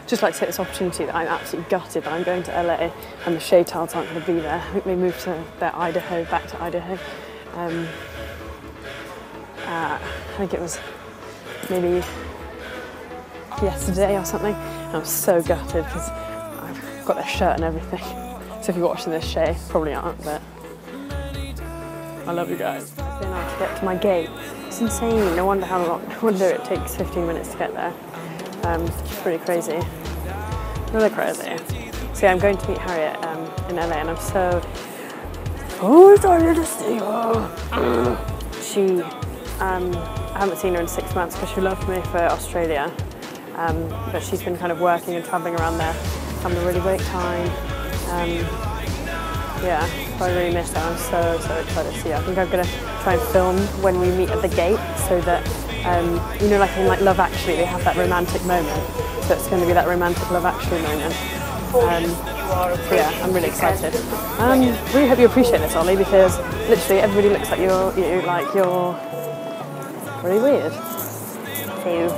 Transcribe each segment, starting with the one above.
just like to take this opportunity that I'm absolutely gutted that I'm going to LA and the Shea Tiles aren't going to be there. I think they moved to their Idaho, back to Idaho. I think it was maybe yesterday or something. And I was so gutted because I've got their shirt and everything. So if you're watching this, Shea, probably aren't, but I love you guys. I've been able to get to my gate. It's insane. No wonder how long. No wonder it takes 15 minutes to get there. It's pretty crazy. Really crazy. So yeah, I'm going to meet Harriet in LA, and I'm so excited to see her. I haven't seen her in 6 months because she left me for Australia. But she's been kind of working and travelling around there, having a really great time. Yeah, I really miss her. I'm so excited to see her. I think I'm going to try and film when we meet at the gate so that, you know, like in Love Actually, they have that romantic moment. So it's going to be that romantic Love Actually moment. So yeah, I'm really excited. Really hope you appreciate this, Ollie, because literally everybody looks like you're really weird. So.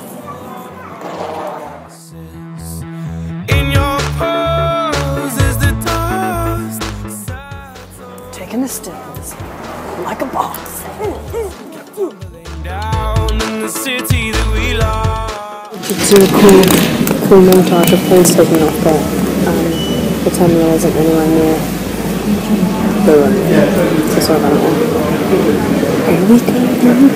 Taking the stairs like a boss. Down in the city that we love. It's a cool montage of planes taking off, but the terminal isn't anywhere near the runway. So sorry about that. Here we go.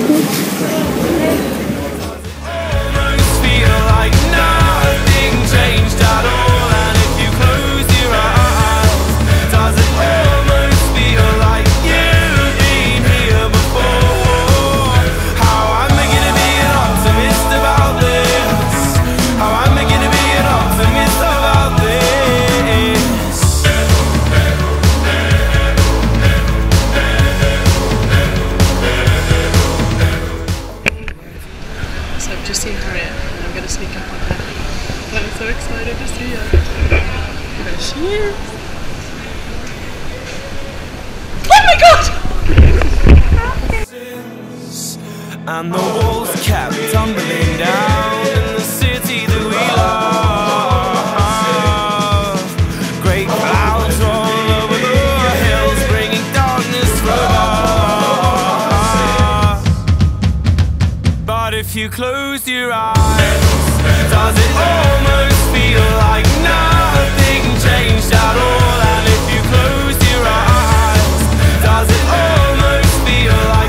So I've just seen Harriet and I'm going to sneak up on her. I'm so excited to see her. There she is. Oh my god! And the walls kept tumbling down in the city that we love. Great clouds roll over the hills, bringing darkness from us. But if you close your eyes, does it almost feel like nothing changed at all? And if you close your eyes, does it almost feel like